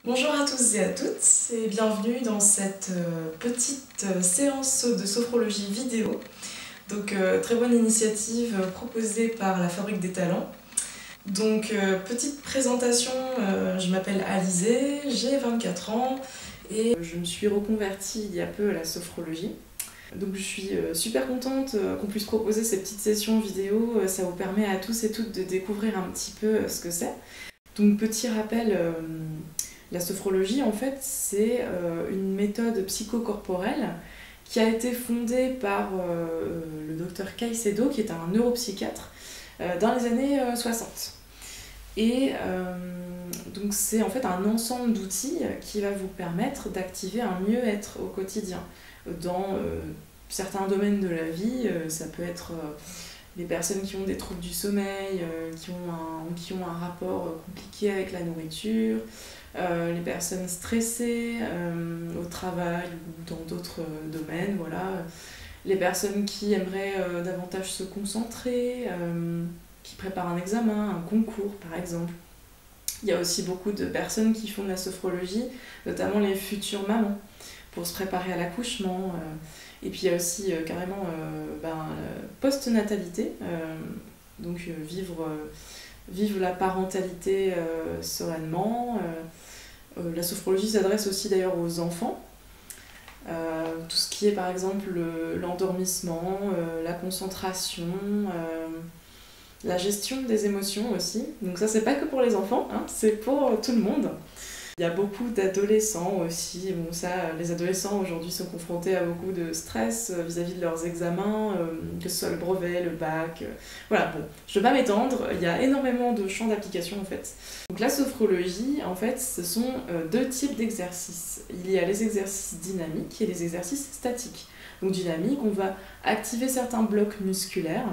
Bonjour à tous et à toutes et bienvenue dans cette petite séance de sophrologie vidéo. Donc très bonne initiative proposée par la Fabrique des Talents. Donc petite présentation, je m'appelle Alizée, j'ai 24 ans et je me suis reconvertie il y a peu à la sophrologie. Donc je suis super contente qu'on puisse proposer ces petites sessions vidéo, ça vous permet à tous et toutes de découvrir un petit peu ce que c'est. Donc petit rappel, la sophrologie en fait c'est une méthode psychocorporelle qui a été fondée par le docteur Caicedo qui est un neuropsychiatre dans les années 60. Et donc c'est en fait un ensemble d'outils qui va vous permettre d'activer un mieux-être au quotidien. Dans certains domaines de la vie, ça peut être les personnes qui ont des troubles du sommeil, qui ont un rapport compliqué avec la nourriture, les personnes stressées au travail ou dans d'autres domaines, voilà. Les personnes qui aimeraient davantage se concentrer, qui préparent un examen, un concours par exemple. Il y a aussi beaucoup de personnes qui font de la sophrologie, notamment les futures mamans, pour se préparer à l'accouchement. Et puis il y a aussi carrément post-natalité, donc vivre la parentalité sereinement. La sophrologie s'adresse aussi d'ailleurs aux enfants. Tout ce qui est par exemple l'endormissement, la concentration, la gestion des émotions aussi. Donc ça c'est pas que pour les enfants, hein, c'est pour tout le monde. Il y a beaucoup d'adolescents aussi. Bon, ça, les adolescents aujourd'hui sont confrontés à beaucoup de stress vis-à-vis de leurs examens, que ce soit le brevet, le bac. Voilà, bon, je ne vais pas m'étendre, il y a énormément de champs d'application en fait. Donc la sophrologie, en fait, ce sont deux types d'exercices. Il y a les exercices dynamiques et les exercices statiques. Donc dynamique, on va activer certains blocs musculaires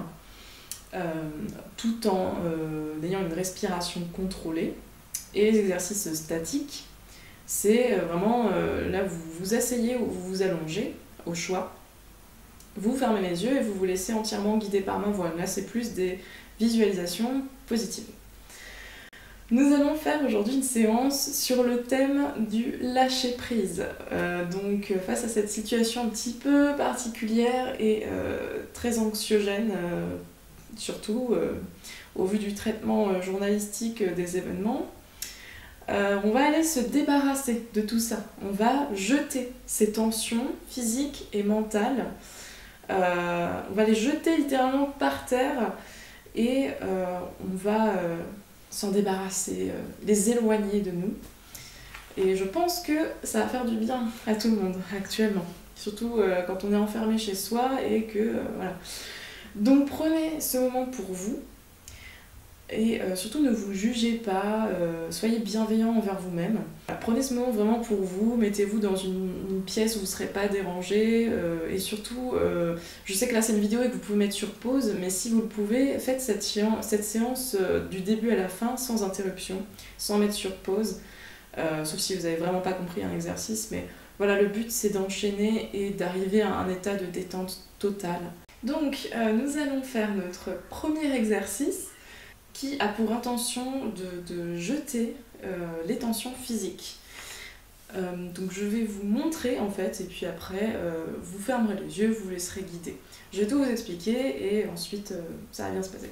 tout en ayant une respiration contrôlée. Et les exercices statiques, c'est vraiment là vous vous asseyez ou vous vous allongez au choix. Vous fermez les yeux et vous vous laissez entièrement guider par ma voix. Là, c'est plus des visualisations positives. Nous allons faire aujourd'hui une séance sur le thème du lâcher-prise. Donc face à cette situation un petit peu particulière et très anxiogène, surtout au vu du traitement journalistique des événements, on va aller se débarrasser de tout ça. On va jeter ces tensions physiques et mentales. On va les jeter littéralement par terre et on va s'en débarrasser, les éloigner de nous. Et je pense que ça va faire du bien à tout le monde actuellement. Surtout quand on est enfermé chez soi et que voilà. Donc prenez ce moment pour vous. Et surtout ne vous jugez pas, soyez bienveillant envers vous-même. Prenez ce moment vraiment pour vous, mettez-vous dans une pièce où vous ne serez pas dérangé et surtout, je sais que là c'est une vidéo et que vous pouvez mettre sur pause, mais si vous le pouvez, faites cette séance du début à la fin sans interruption, sans mettre sur pause, sauf si vous n'avez vraiment pas compris un exercice, mais voilà, le but c'est d'enchaîner et d'arriver à un état de détente totale. Donc nous allons faire notre premier exercice qui a pour intention de jeter les tensions physiques. Donc je vais vous montrer en fait, et puis après vous fermerez les yeux, vous vous laisserez guider. Je vais tout vous expliquer et ensuite ça va bien se passer.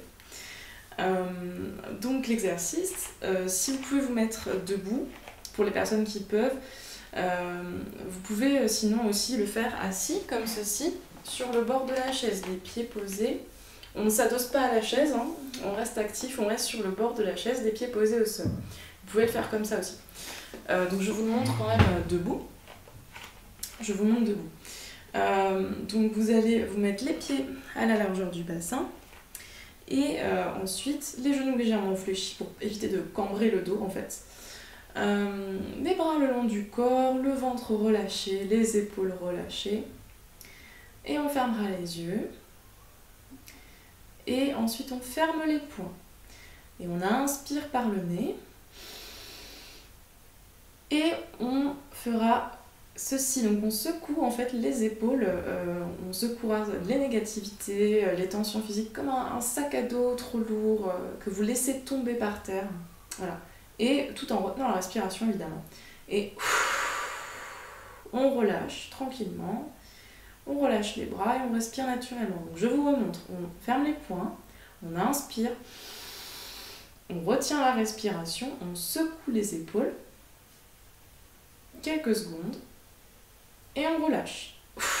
Donc l'exercice, si vous pouvez vous mettre debout, pour les personnes qui peuvent, vous pouvez sinon aussi le faire assis comme ceci, sur le bord de la chaise, les pieds posés. On ne s'adosse pas à la chaise, hein. On reste actif, on reste sur le bord de la chaise, les pieds posés au sol. Vous pouvez le faire comme ça aussi. Donc je vous montre quand même debout. Je vous montre debout. Donc vous allez vous mettre les pieds à la largeur du bassin et ensuite les genoux légèrement fléchis pour éviter de cambrer le dos en fait. Les bras le long du corps, le ventre relâché, les épaules relâchées. Et on fermera les yeux. Et ensuite on ferme les poings. Et on inspire par le nez. Et on fera ceci. Donc on secoue en fait les épaules, on secouera les négativités, les tensions physiques comme un sac à dos trop lourd que vous laissez tomber par terre. Voilà. Et tout en retenant la respiration évidemment. Et on relâche tranquillement. On relâche les bras et on respire naturellement. Donc je vous remontre. On ferme les poings, on inspire, on retient la respiration, on secoue les épaules quelques secondes et on relâche.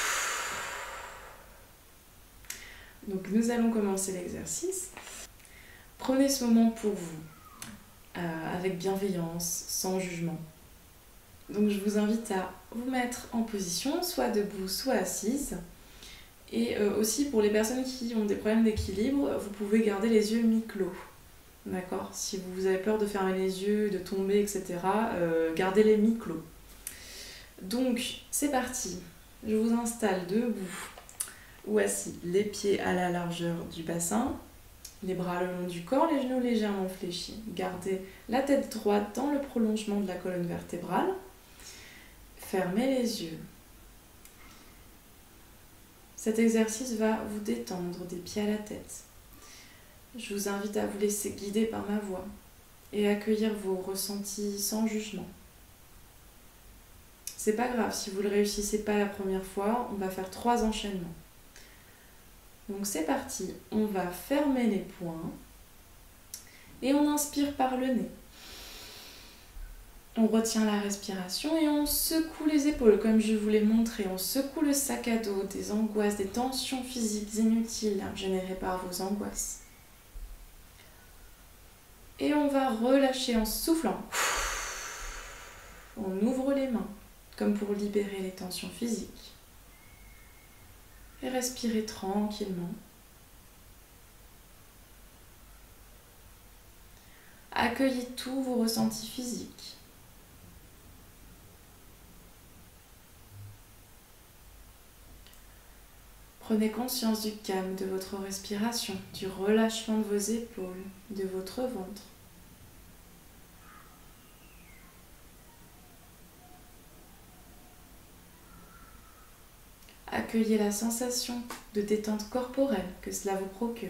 Donc nous allons commencer l'exercice. Prenez ce moment pour vous, avec bienveillance, sans jugement. Donc je vous invite à vous mettre en position, soit debout, soit assise. Et aussi pour les personnes qui ont des problèmes d'équilibre, vous pouvez garder les yeux mi-clos. D'accord ? Si vous avez peur de fermer les yeux, de tomber, etc., gardez-les mi-clos. Donc c'est parti. Je vous installe debout ou assis, les pieds à la largeur du bassin, les bras le long du corps, les genoux légèrement fléchis. Gardez la tête droite dans le prolongement de la colonne vertébrale. Fermez les yeux. Cet exercice va vous détendre des pieds à la tête. Je vous invite à vous laisser guider par ma voix et accueillir vos ressentis sans jugement. C'est pas grave, si vous ne le réussissez pas la première fois, on va faire 3 enchaînements. Donc c'est parti, on va fermer les poings et on inspire par le nez. On retient la respiration et on secoue les épaules comme je vous l'ai montré. On secoue le sac à dos des angoisses, des tensions physiques inutiles générées par vos angoisses. Et on va relâcher en soufflant. On ouvre les mains comme pour libérer les tensions physiques. Et respirez tranquillement. Accueillez tous vos ressentis physiques. Prenez conscience du calme de votre respiration, du relâchement de vos épaules, de votre ventre. Accueillez la sensation de détente corporelle que cela vous procure.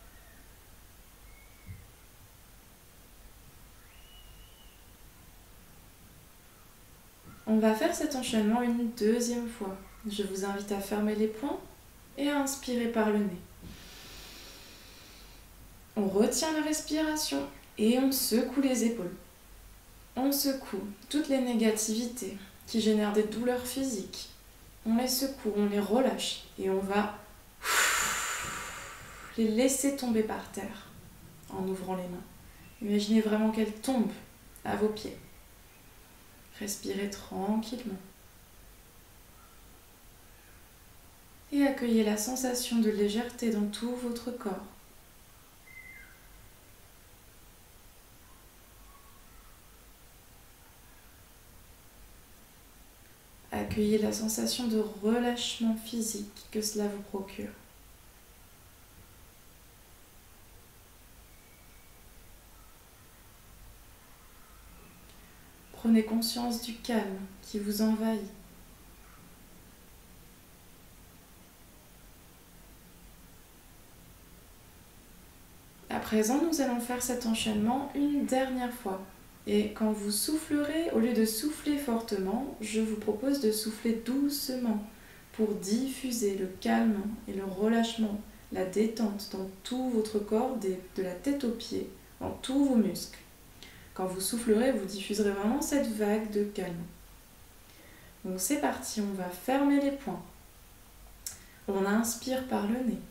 On va faire cet enchaînement une deuxième fois. Je vous invite à fermer les poings et à inspirer par le nez. On retient la respiration et on secoue les épaules. On secoue toutes les négativités qui génèrent des douleurs physiques. On les secoue, on les relâche et on va les laisser tomber par terre en ouvrant les mains. Imaginez vraiment qu'elles tombent à vos pieds. Respirez tranquillement. Et accueillez la sensation de légèreté dans tout votre corps. Accueillez la sensation de relâchement physique que cela vous procure. Prenez conscience du calme qui vous envahit. À présent, nous allons faire cet enchaînement une dernière fois. Et quand vous soufflerez, au lieu de souffler fortement, je vous propose de souffler doucement pour diffuser le calme et le relâchement, la détente dans tout votre corps, de la tête aux pieds, dans tous vos muscles. Quand vous soufflerez, vous diffuserez vraiment cette vague de calme. Donc c'est parti, on va fermer les poings. On inspire par le nez.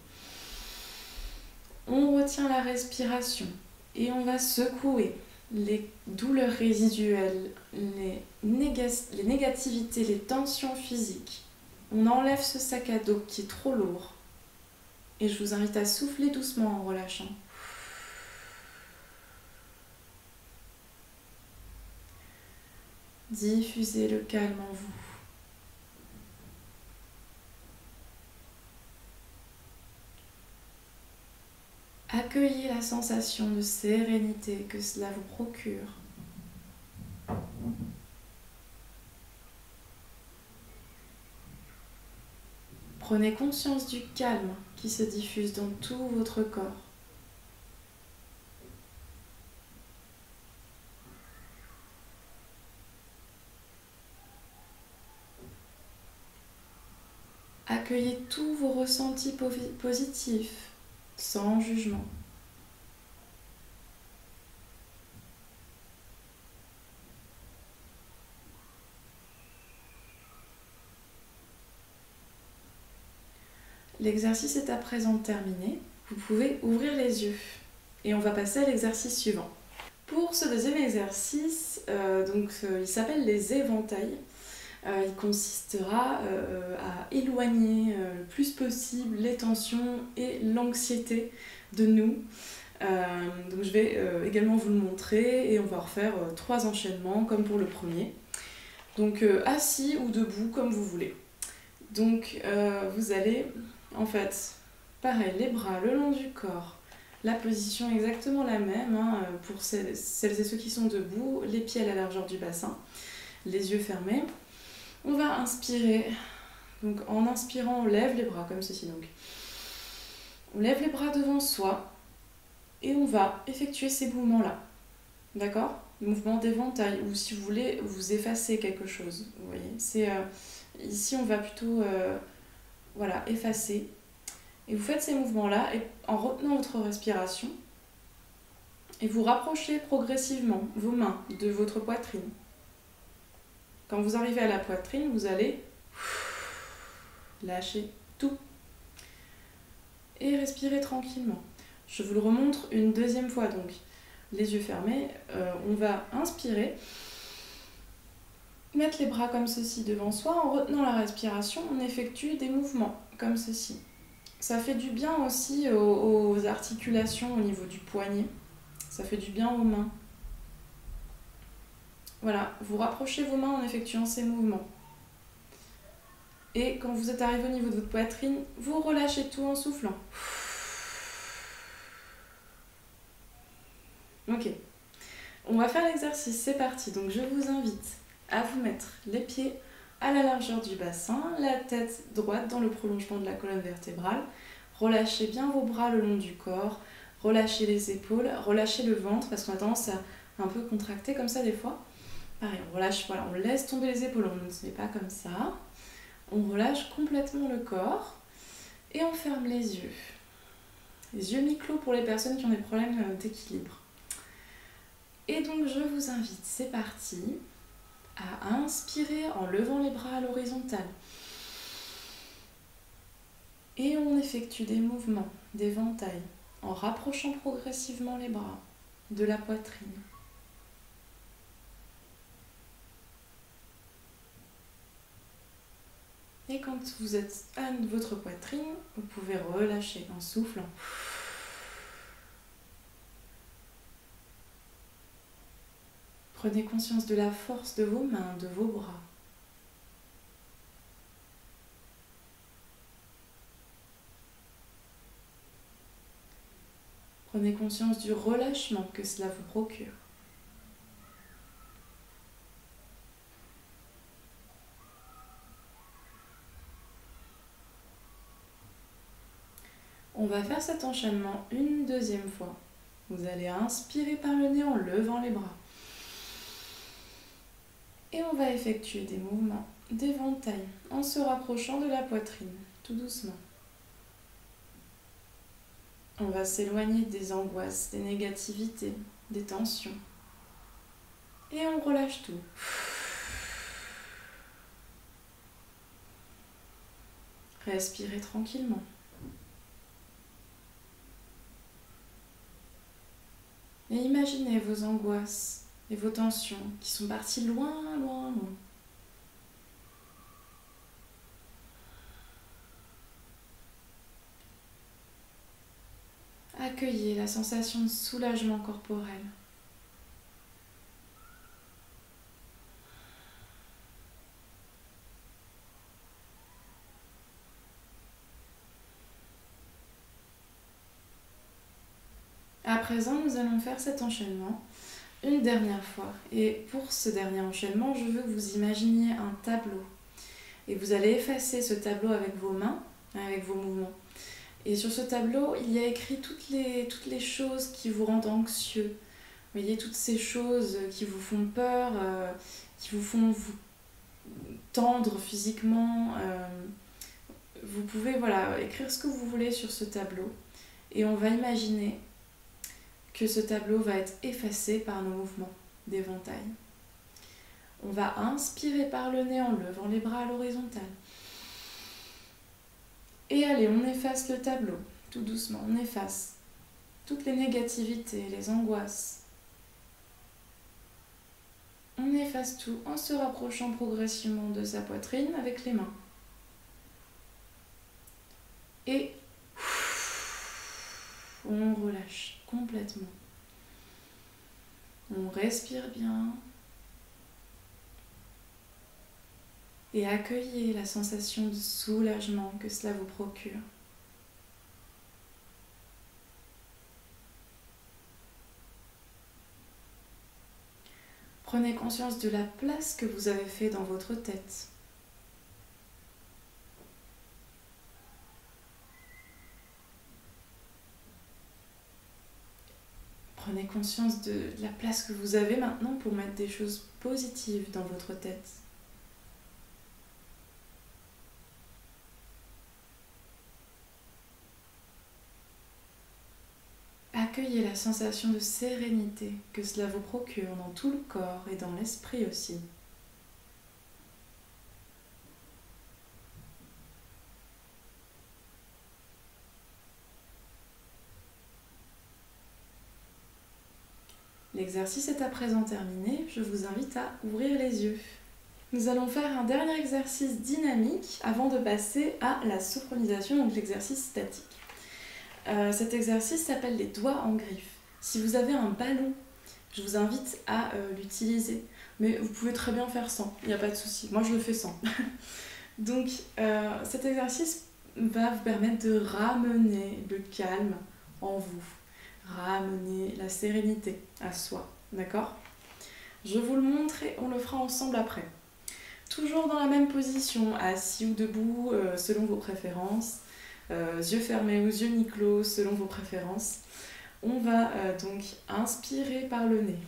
On retient la respiration et on va secouer les douleurs résiduelles, les négativités, les tensions physiques. On enlève ce sac à dos qui est trop lourd. Et je vous invite à souffler doucement en relâchant. Diffusez le calme en vous. Accueillez la sensation de sérénité que cela vous procure. Prenez conscience du calme qui se diffuse dans tout votre corps. Accueillez tous vos ressentis positifs, sans jugement. L'exercice est à présent terminé. Vous pouvez ouvrir les yeux. Et on va passer à l'exercice suivant. Pour ce deuxième exercice, il s'appelle les éventails. Il consistera à éloigner le plus possible les tensions et l'anxiété de nous. Donc je vais également vous le montrer et on va refaire 3 enchaînements comme pour le premier. Donc assis ou debout comme vous voulez. Donc vous allez en fait, pareil, les bras le long du corps. La position est exactement la même pour celles et ceux qui sont debout, les pieds à la largeur du bassin, les yeux fermés. On va inspirer, donc en inspirant on lève les bras comme ceci. Donc. On lève les bras devant soi et on va effectuer ces mouvements-là. D'accord? Mouvement d'éventail, ou si vous voulez, vous effacez quelque chose. Vous voyez, ici on va plutôt effacer. Et vous faites ces mouvements-là en retenant votre respiration et vous rapprochez progressivement vos mains de votre poitrine. Quand vous arrivez à la poitrine, vous allez lâcher tout et respirer tranquillement. Je vous le remontre une deuxième fois, donc les yeux fermés, on va inspirer, mettre les bras comme ceci devant soi, en retenant la respiration, on effectue des mouvements comme ceci. Ça fait du bien aussi aux articulations au niveau du poignet. Ça fait du bien aux mains. Voilà, vous rapprochez vos mains en effectuant ces mouvements. Et quand vous êtes arrivé au niveau de votre poitrine, vous relâchez tout en soufflant. Ok, on va faire l'exercice, c'est parti. Donc je vous invite à vous mettre les pieds à la largeur du bassin, la tête droite dans le prolongement de la colonne vertébrale. Relâchez bien vos bras le long du corps, relâchez les épaules, relâchez le ventre parce qu'on a tendance à un peu contracter comme ça des fois. Pareil, on relâche, voilà, on laisse tomber les épaules, on ne se met pas comme ça. On relâche complètement le corps et on ferme les yeux. Les yeux mi-clos pour les personnes qui ont des problèmes d'équilibre. Et donc je vous invite, c'est parti, à inspirer en levant les bras à l'horizontale. Et on effectue des mouvements d'éventail en rapprochant progressivement les bras de la poitrine. Et quand vous êtes à votre poitrine, vous pouvez relâcher en soufflant. Prenez conscience de la force de vos mains, de vos bras. Prenez conscience du relâchement que cela vous procure. On va faire cet enchaînement une deuxième fois. Vous allez inspirer par le nez en levant les bras. Et on va effectuer des mouvements d'éventail en se rapprochant de la poitrine, tout doucement. On va s'éloigner des angoisses, des négativités, des tensions. Et on relâche tout. Respirez tranquillement. Et imaginez vos angoisses et vos tensions qui sont parties loin, loin, loin. Accueillez la sensation de soulagement corporel. À présent, nous allons faire cet enchaînement une dernière fois. Et pour ce dernier enchaînement, je veux que vous imaginiez un tableau. Et vous allez effacer ce tableau avec vos mains, avec vos mouvements. Et sur ce tableau, il y a écrit toutes les choses qui vous rendent anxieux. Vous voyez, toutes ces choses qui vous font peur, qui vous font vous tendre physiquement, vous pouvez voilà, écrire ce que vous voulez sur ce tableau et on va imaginer que ce tableau va être effacé par nos mouvements d'éventail. On va inspirer par le nez en levant les bras à l'horizontale. Et allez, on efface le tableau, tout doucement, on efface toutes les négativités, les angoisses. On efface tout en se rapprochant progressivement de sa poitrine avec les mains. Et on relâche complètement. On respire bien. Et accueillez la sensation de soulagement que cela vous procure. Prenez conscience de la place que vous avez fait dans votre tête. Prenez conscience de la place que vous avez maintenant pour mettre des choses positives dans votre tête. Accueillez la sensation de sérénité que cela vous procure dans tout le corps et dans l'esprit aussi. L'exercice est à présent terminé, je vous invite à ouvrir les yeux. Nous allons faire un dernier exercice dynamique avant de passer à la sophronisation, donc l'exercice statique. Cet exercice s'appelle les doigts en griffe. Si vous avez un ballon, je vous invite à l'utiliser, mais vous pouvez très bien faire sans, il n'y a pas de souci. Moi je le fais sans. Donc cet exercice va vous permettre de ramener le calme en vous, ramener la sérénité à soi, d'accord? Je vous le montre et on le fera ensemble après. Toujours dans la même position, assis ou debout, selon vos préférences. Yeux fermés ou yeux mi-clos selon vos préférences. On va donc inspirer par le nez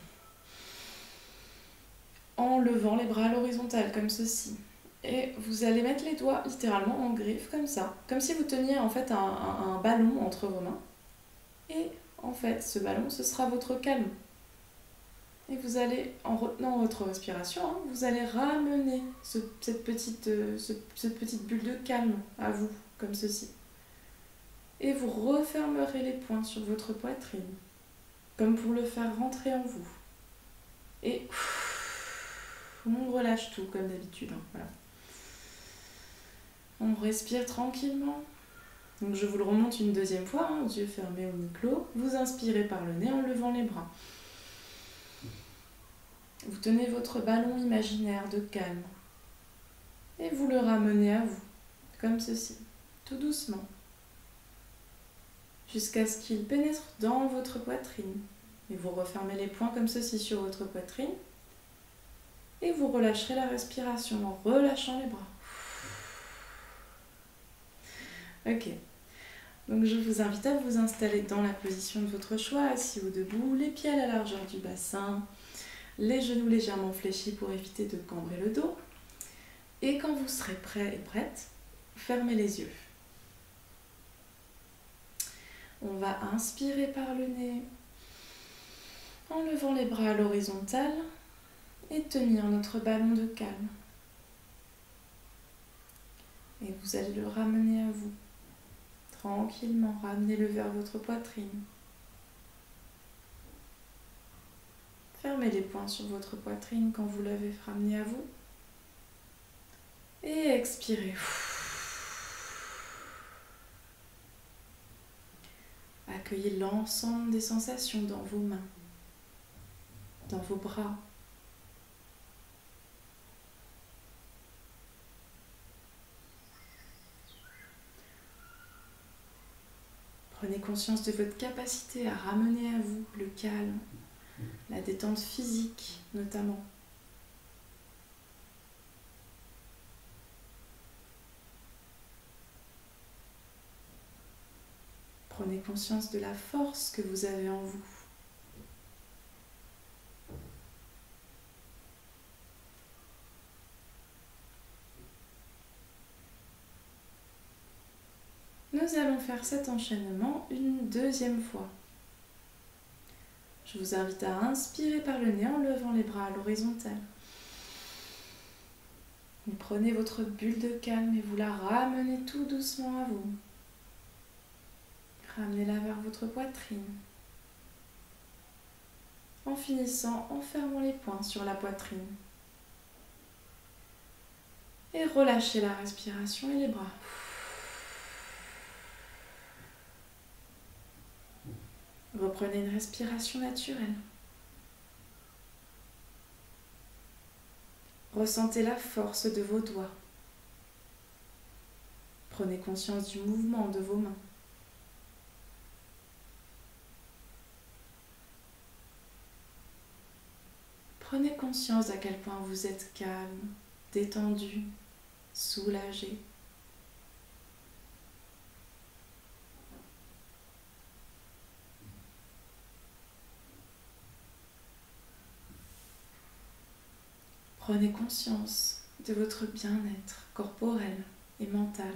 en levant les bras à l'horizontale comme ceci. Et vous allez mettre les doigts littéralement en griffe comme ça, comme si vous teniez en fait un ballon entre vos mains. Et en fait ce ballon ce sera votre calme. Et vous allez, en retenant votre respiration, vous allez ramener cette petite bulle de calme à vous, comme ceci. Et vous refermerez les poings sur votre poitrine, comme pour le faire rentrer en vous. Et on relâche tout, comme d'habitude. Voilà. On respire tranquillement. Donc je vous le remonte une deuxième fois, yeux fermés ou mi-clos. Vous inspirez par le nez en levant les bras. Vous tenez votre ballon imaginaire de calme. Et vous le ramenez à vous, comme ceci, tout doucement. Jusqu'à ce qu'il pénètre dans votre poitrine. Et vous refermez les poings comme ceci sur votre poitrine. Et vous relâcherez la respiration en relâchant les bras. Ok. Donc je vous invite à vous installer dans la position de votre choix, assis ou debout, les pieds à la largeur du bassin, les genoux légèrement fléchis pour éviter de cambrer le dos. Et quand vous serez prêt et prête, fermez les yeux. On va inspirer par le nez en levant les bras à l'horizontale et tenir notre ballon de calme. Et vous allez le ramener à vous. Tranquillement, ramenez-le vers votre poitrine. Fermez les poings sur votre poitrine quand vous l'avez ramené à vous. Et expirez. Accueillez l'ensemble des sensations dans vos mains, dans vos bras. Prenez conscience de votre capacité à ramener à vous le calme, la détente physique notamment. Prenez conscience de la force que vous avez en vous. nous allons faire cet enchaînement une deuxième fois. Je vous invite à inspirer par le nez en levant les bras à l'horizontale. Vous prenez votre bulle de calme et vous la ramenez tout doucement à vous. Ramenez-la vers votre poitrine. En finissant, en fermant les poings sur la poitrine. Et relâchez la respiration et les bras. Reprenez une respiration naturelle. Ressentez la force de vos doigts. Prenez conscience du mouvement de vos mains. Prenez conscience à quel point vous êtes calme, détendu, soulagé. Prenez conscience de votre bien-être corporel et mental.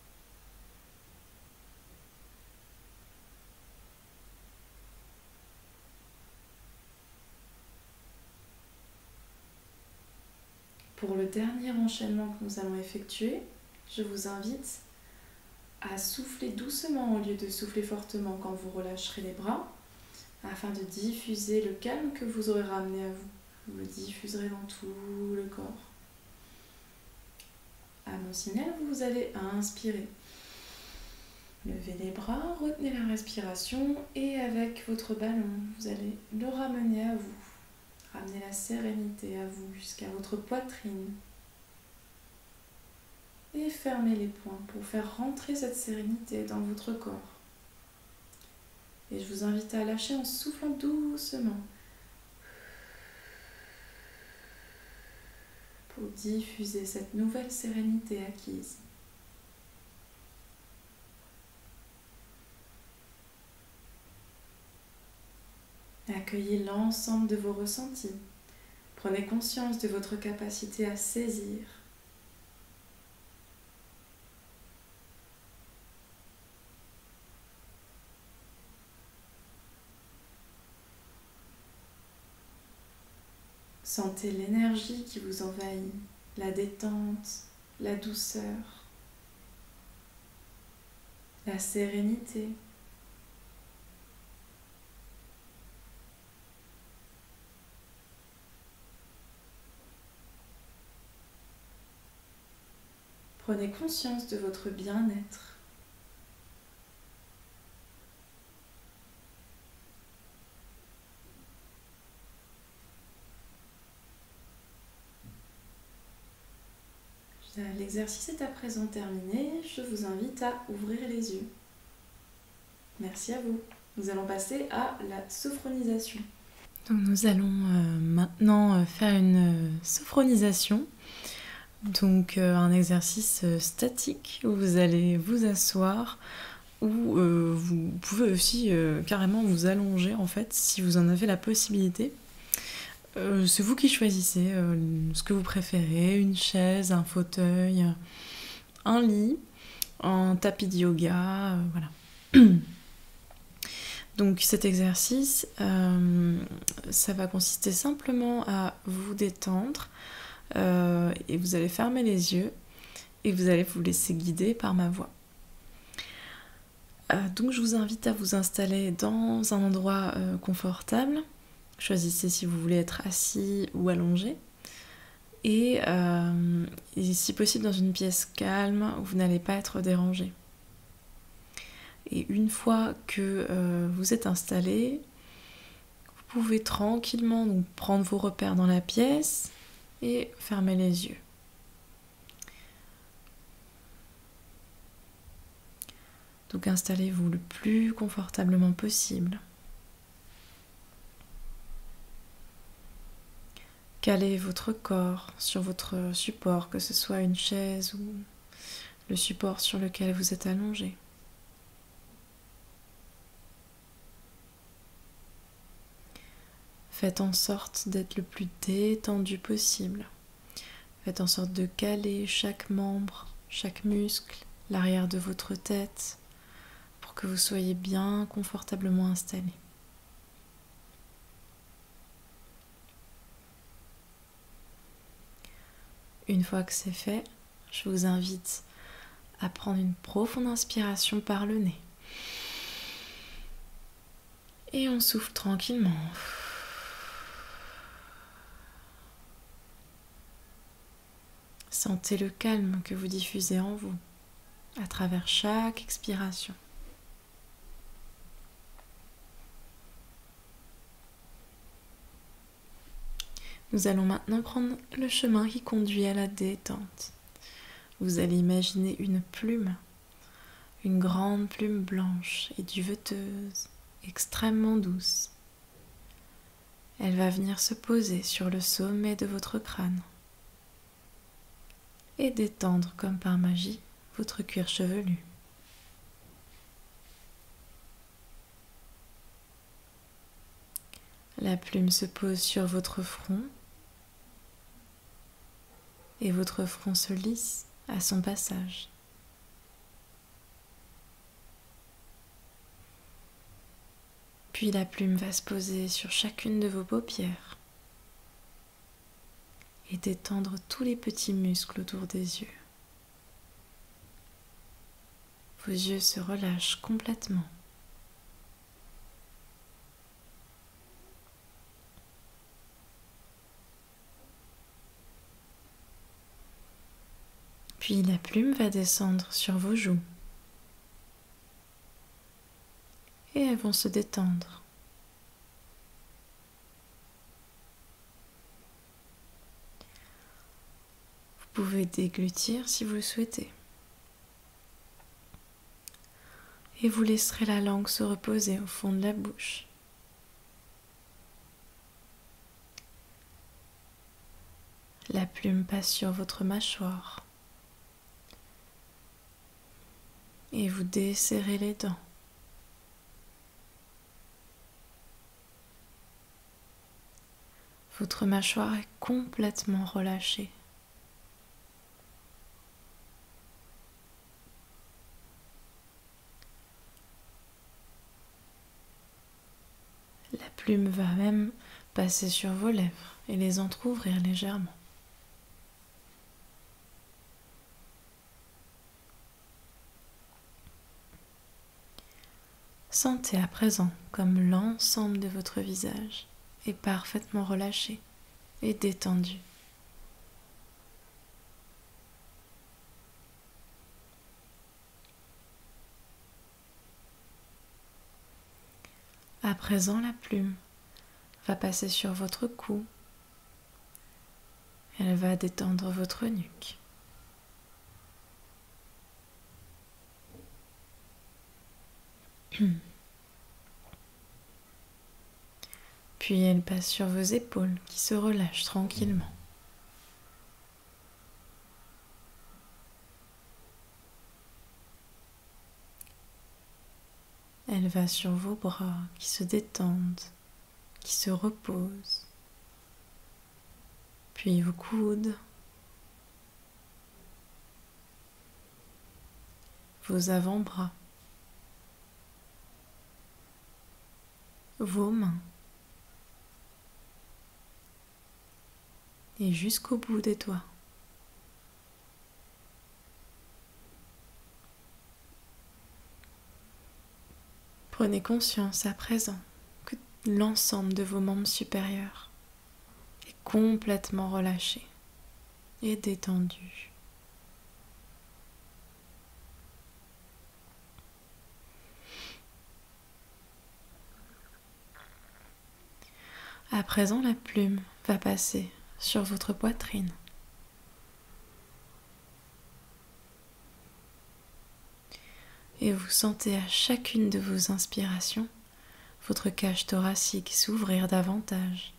Pour le dernier enchaînement que nous allons effectuer, je vous invite à souffler doucement au lieu de souffler fortement quand vous relâcherez les bras, afin de diffuser le calme que vous aurez ramené à vous. Vous le diffuserez dans tout le corps. À mon signal, vous allez inspirer. Levez les bras, retenez la respiration et avec votre ballon, vous allez le ramener à vous. Ramenez la sérénité à vous jusqu'à votre poitrine. Et fermez les poings pour faire rentrer cette sérénité dans votre corps. Et je vous invite à lâcher en soufflant doucement. Pour diffuser cette nouvelle sérénité acquise. Accueillez l'ensemble de vos ressentis. Prenez conscience de votre capacité à saisir. Sentez l'énergie qui vous envahit, la détente, la douceur, la sérénité. Prenez conscience de votre bien-être. L'exercice est à présent terminé. Je vous invite à ouvrir les yeux. Merci à vous. Nous allons passer à la sophronisation. Donc nous allons maintenant faire une sophronisation. Donc un exercice statique où vous allez vous asseoir ou vous pouvez aussi carrément vous allonger en fait si vous en avez la possibilité. C'est vous qui choisissez ce que vous préférez, une chaise, un fauteuil, un lit, un tapis de yoga, voilà. Donc cet exercice, ça va consister simplement à vous détendre et vous allez fermer les yeux et vous allez vous laisser guider par ma voix. Donc je vous invite à vous installer dans un endroit confortable. Choisissez si vous voulez être assis ou allongé. Et si possible dans une pièce calme où vous n'allez pas être dérangé. Et une fois que vous êtes installé, vous pouvez tranquillement donc, prendre vos repères dans la pièce et fermer les yeux. Donc installez-vous le plus confortablement possible. Calez votre corps sur votre support, que ce soit une chaise ou le support sur lequel vous êtes allongé. Faites en sorte d'être le plus détendu possible. Faites en sorte de caler chaque membre, chaque muscle, l'arrière de votre tête, que vous soyez bien confortablement installé. Une fois que c'est fait, je vous invite à prendre une profonde inspiration par le nez. Et on souffle tranquillement. Sentez le calme que vous diffusez en vous à travers chaque expiration. Nous allons maintenant prendre le chemin qui conduit à la détente. Vous allez imaginer une plume, une grande plume blanche et duveteuse, extrêmement douce. Elle va venir se poser sur le sommet de votre crâne et détendre comme par magie votre cuir chevelu. La plume se pose sur votre front et votre front se lisse à son passage. Puis la plume va se poser sur chacune de vos paupières et détendre tous les petits muscles autour des yeux. Vos yeux se relâchent complètement. Puis la plume va descendre sur vos joues et elles vont se détendre. Vous pouvez déglutir si vous le souhaitez. Et vous laisserez la langue se reposer au fond de la bouche. La plume passe sur votre mâchoire et vous desserrez les dents. Votre mâchoire est complètement relâchée. La plume va même passer sur vos lèvres et les entrouvrir légèrement. Sentez à présent comme l'ensemble de votre visage est parfaitement relâché et détendu. À présent, la plume va passer sur votre cou. Elle va détendre votre nuque. Puis elle passe sur vos épaules qui se relâchent tranquillement. Elle va sur vos bras qui se détendent, qui se reposent. Puis vos coudes, vos avant-bras, vos mains et jusqu'au bout des doigts. Prenez conscience à présent que l'ensemble de vos membres supérieurs est complètement relâché et détendu. À présent, la plume va passer sur votre poitrine. Et vous sentez à chacune de vos inspirations votre cage thoracique s'ouvrir davantage.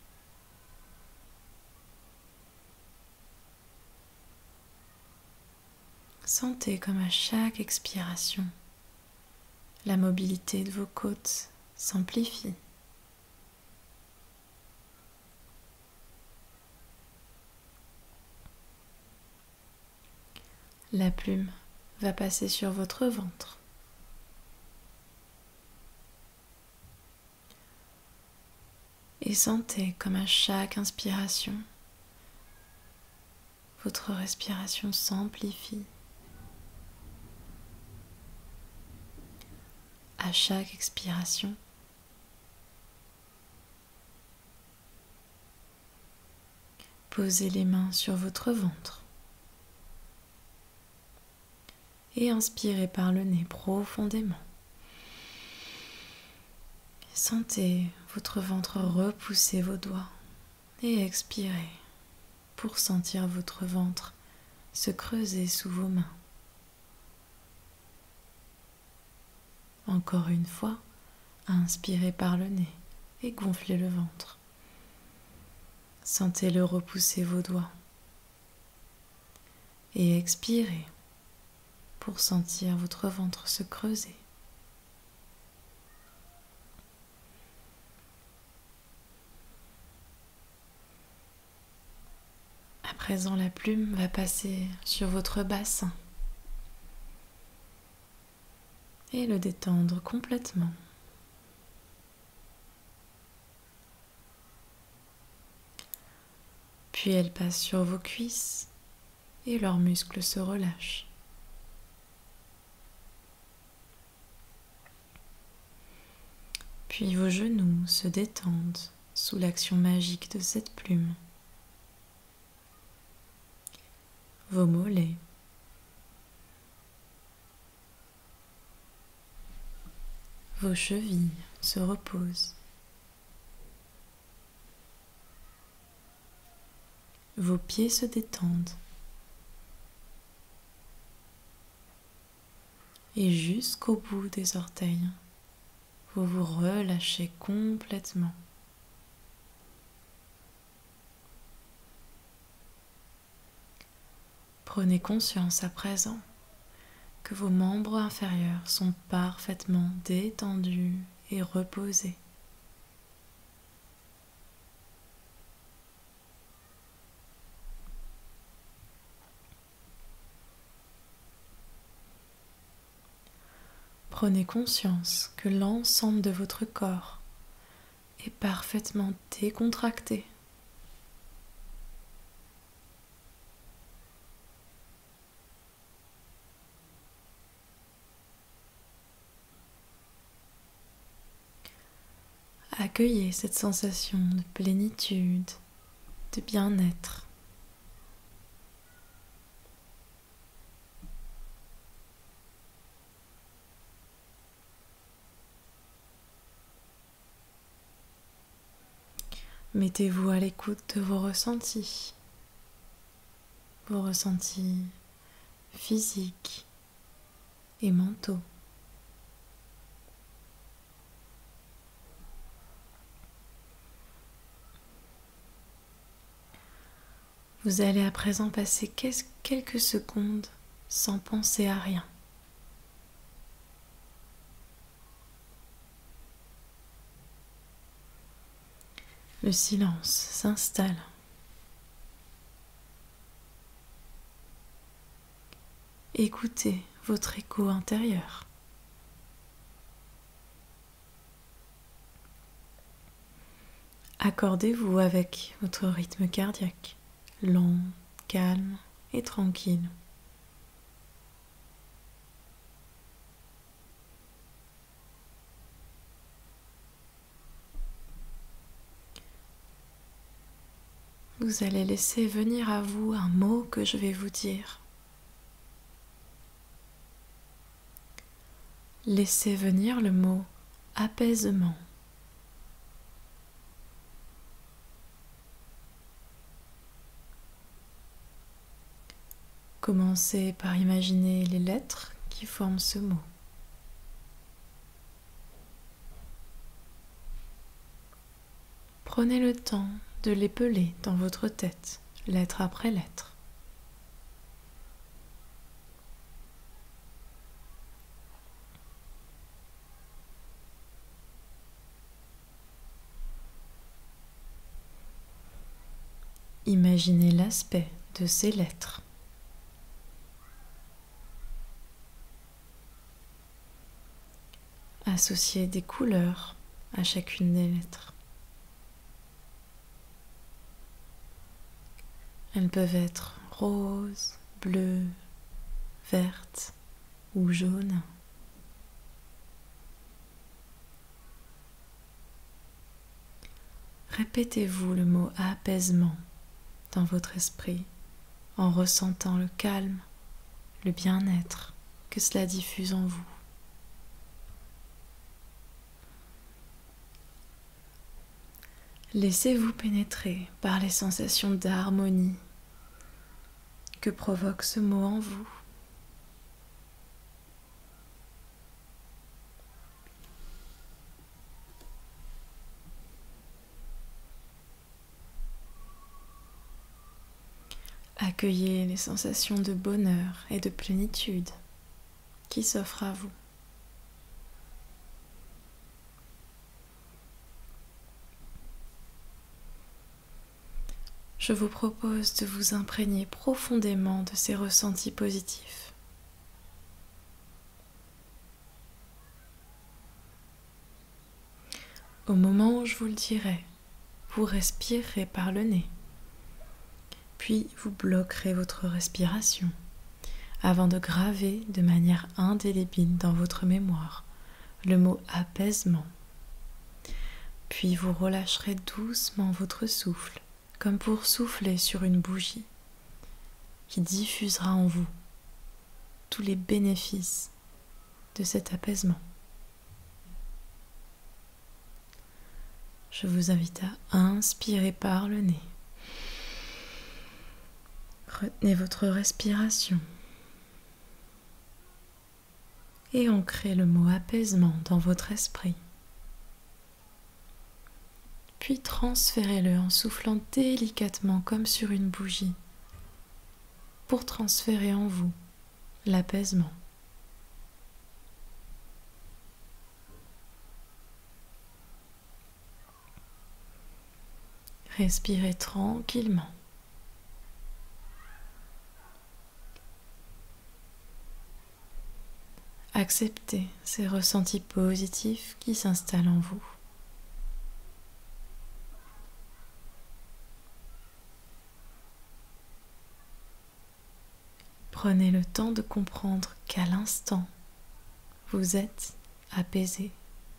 Sentez comme à chaque expiration, la mobilité de vos côtes s'amplifie. La plume va passer sur votre ventre. Et sentez comme à chaque inspiration, votre respiration s'amplifie. À chaque expiration, posez les mains sur votre ventre et inspirez par le nez profondément. Sentez votre ventre repousser vos doigts et expirez pour sentir votre ventre se creuser sous vos mains. Encore une fois, inspirez par le nez et gonflez le ventre. Sentez-le repousser vos doigts et expirez pour sentir votre ventre se creuser. À présent, la plume va passer sur votre bassin et le détendre complètement. Puis elle passe sur vos cuisses et leurs muscles se relâchent. Puis vos genoux se détendent sous l'action magique de cette plume. Vos mollets, vos chevilles se reposent. Vos pieds se détendent. Et jusqu'au bout des orteils, vous vous relâchez complètement. Prenez conscience à présent que vos membres inférieurs sont parfaitement détendus et reposés. Prenez conscience que l'ensemble de votre corps est parfaitement décontracté. Accueillez cette sensation de plénitude, de bien-être. Mettez-vous à l'écoute de vos ressentis physiques et mentaux. Vous allez à présent passer quelques secondes sans penser à rien. Le silence s'installe. Écoutez votre écho intérieur. Accordez-vous avec votre rythme cardiaque, lent, calme et tranquille. Vous allez laisser venir à vous un mot que je vais vous dire. Laissez venir le mot apaisement. Commencez par imaginer les lettres qui forment ce mot. Prenez le temps de l'épeler dans votre tête, lettre après lettre. Imaginez l'aspect de ces lettres. Associez des couleurs à chacune des lettres. Elles peuvent être roses, bleues, vertes ou jaunes. Répétez-vous le mot apaisement dans votre esprit en ressentant le calme, le bien-être que cela diffuse en vous. Laissez-vous pénétrer par les sensations d'harmonie que provoque ce mot en vous. Accueillez les sensations de bonheur et de plénitude qui s'offrent à vous. Je vous propose de vous imprégner profondément de ces ressentis positifs. Au moment où je vous le dirai, vous respirerez par le nez, puis vous bloquerez votre respiration avant de graver de manière indélébile dans votre mémoire le mot apaisement. Puis vous relâcherez doucement votre souffle, comme pour souffler sur une bougie qui diffusera en vous tous les bénéfices de cet apaisement. Je vous invite à inspirer par le nez. Retenez votre respiration et ancrez le mot apaisement dans votre esprit. Puis transférez-le en soufflant délicatement comme sur une bougie pour transférer en vous l'apaisement. Respirez tranquillement. Acceptez ces ressentis positifs qui s'installent en vous. Prenez le temps de comprendre qu'à l'instant, vous êtes apaisé.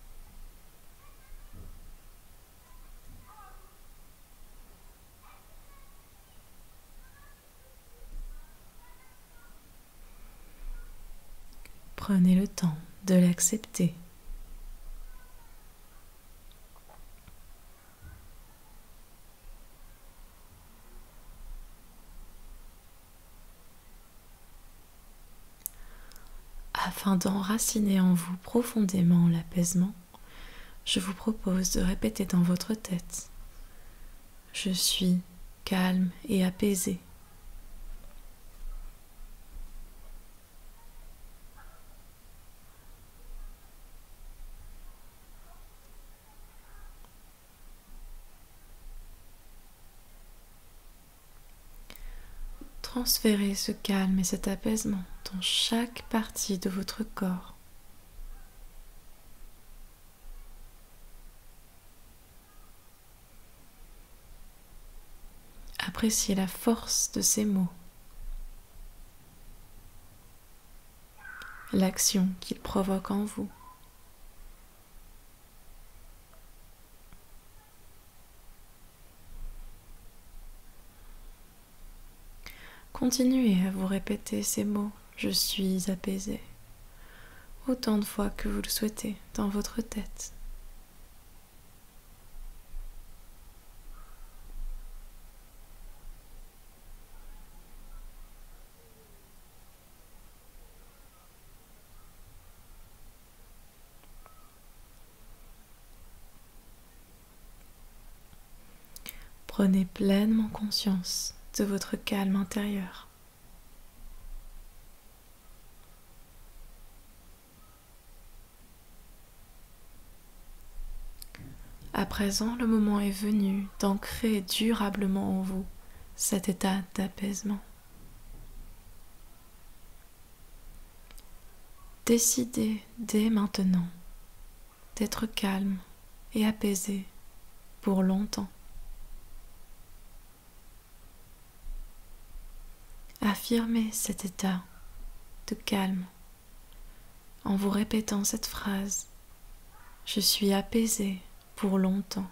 Prenez le temps de l'accepter. Afin d'enraciner en vous profondément l'apaisement, je vous propose de répéter dans votre tête : je suis calme et apaisé. Transférez ce calme et cet apaisement dans chaque partie de votre corps. Appréciez la force de ces mots, l'action qu'ils provoquent en vous. Continuez à vous répéter ces mots « je suis apaisé » autant de fois que vous le souhaitez dans votre tête. Prenez pleinement conscience de votre calme intérieur. À présent, le moment est venu d'ancrer durablement en vous cet état d'apaisement. Décidez dès maintenant d'être calme et apaisé pour longtemps. Affirmez cet état de calme en vous répétant cette phrase: je suis apaisé pour longtemps.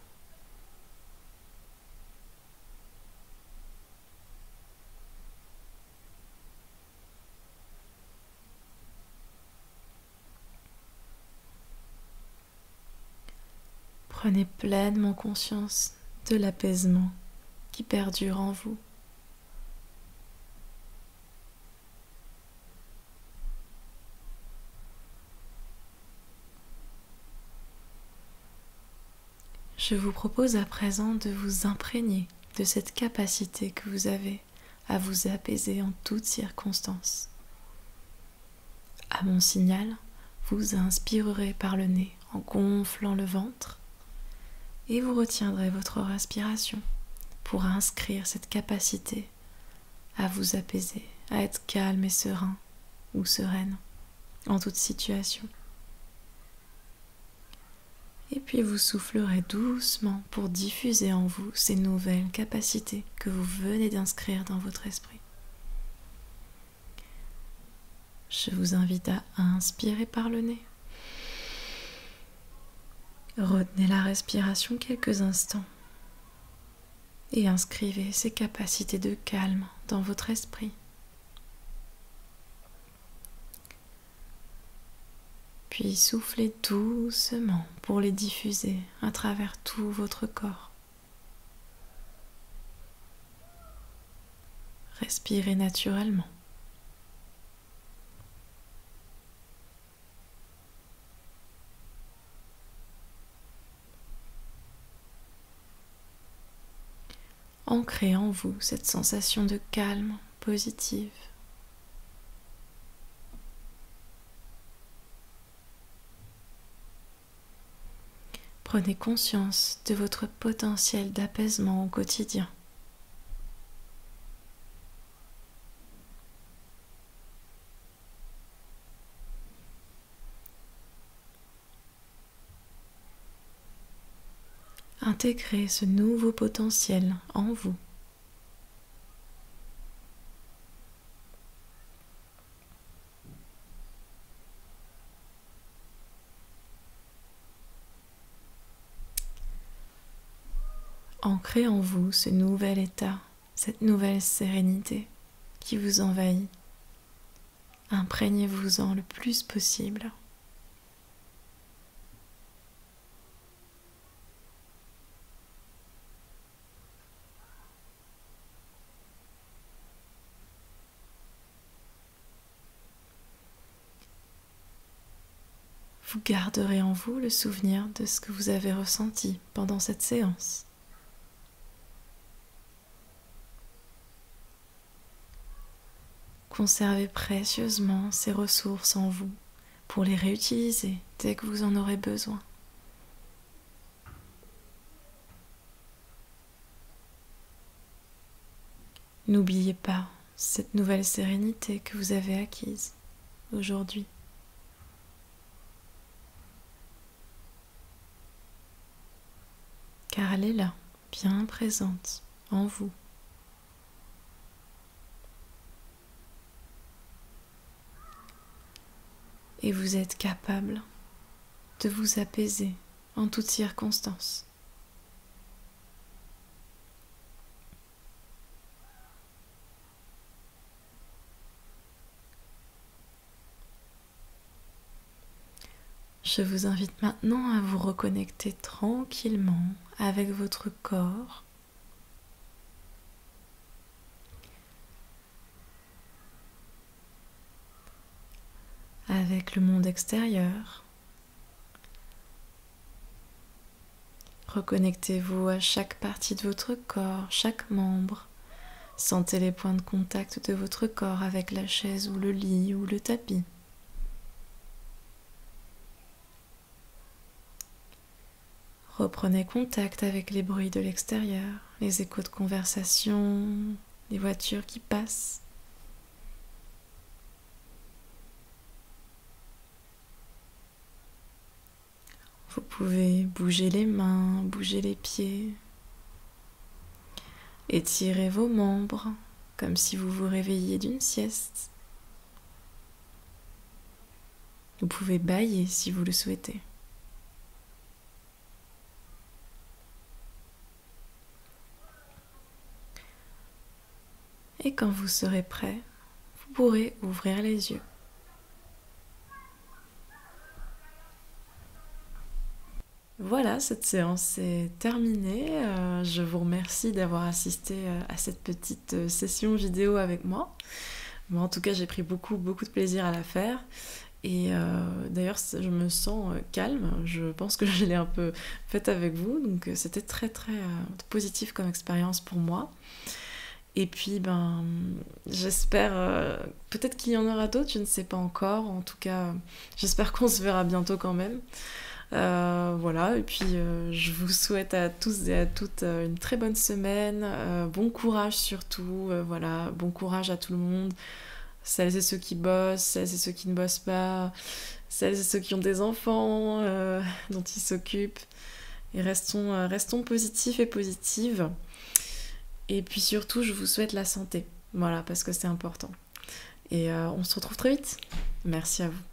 Prenez pleinement conscience de l'apaisement qui perdure en vous. Je vous propose à présent de vous imprégner de cette capacité que vous avez à vous apaiser en toutes circonstances. À mon signal, vous inspirerez par le nez en gonflant le ventre et vous retiendrez votre respiration pour inscrire cette capacité à vous apaiser, à être calme et serein ou sereine en toute situation. Et puis vous soufflerez doucement pour diffuser en vous ces nouvelles capacités que vous venez d'inscrire dans votre esprit. Je vous invite à inspirer par le nez. Retenez la respiration quelques instants et inscrivez ces capacités de calme dans votre esprit. Puis soufflez doucement pour les diffuser à travers tout votre corps. Respirez naturellement. Ancrez en vous cette sensation de calme positive. Prenez conscience de votre potentiel d'apaisement au quotidien. Intégrez ce nouveau potentiel en vous. Ancrez en vous ce nouvel état, cette nouvelle sérénité qui vous envahit. Imprégnez-vous-en le plus possible. Vous garderez en vous le souvenir de ce que vous avez ressenti pendant cette séance. Conservez précieusement ces ressources en vous pour les réutiliser dès que vous en aurez besoin. N'oubliez pas cette nouvelle sérénité que vous avez acquise aujourd'hui. Car elle est là, bien présente en vous. Et vous êtes capable de vous apaiser en toutes circonstances. Je vous invite maintenant à vous reconnecter tranquillement avec votre corps. Avec le monde extérieur. Reconnectez-vous à chaque partie de votre corps, chaque membre. Sentez les points de contact de votre corps avec la chaise ou le lit ou le tapis. Reprenez contact avec les bruits de l'extérieur, les échos de conversation, les voitures qui passent. Vous pouvez bouger les mains, bouger les pieds, étirer vos membres, comme si vous vous réveilliez d'une sieste. Vous pouvez bâiller si vous le souhaitez. Et quand vous serez prêt, vous pourrez ouvrir les yeux. Voilà, cette séance est terminée. Je vous remercie d'avoir assisté à cette petite session vidéo avec moi. Moi, en tout cas, j'ai pris beaucoup de plaisir à la faire. Et d'ailleurs, je me sens calme. Je pense que je l'ai un peu faite avec vous. Donc, c'était très positif comme expérience pour moi. Et puis, j'espère, peut-être qu'il y en aura d'autres, je ne sais pas encore. En tout cas, j'espère qu'on se verra bientôt quand même. Voilà, et puis je vous souhaite à tous et à toutes une très bonne semaine. Bon courage surtout, voilà, bon courage à tout le monde. Celles et ceux qui bossent, celles et ceux qui ne bossent pas, celles et ceux qui ont des enfants dont ils s'occupent. Et restons positifs et positives. Et puis surtout, je vous souhaite la santé. Voilà, parce que c'est important. Et on se retrouve très vite. Merci à vous.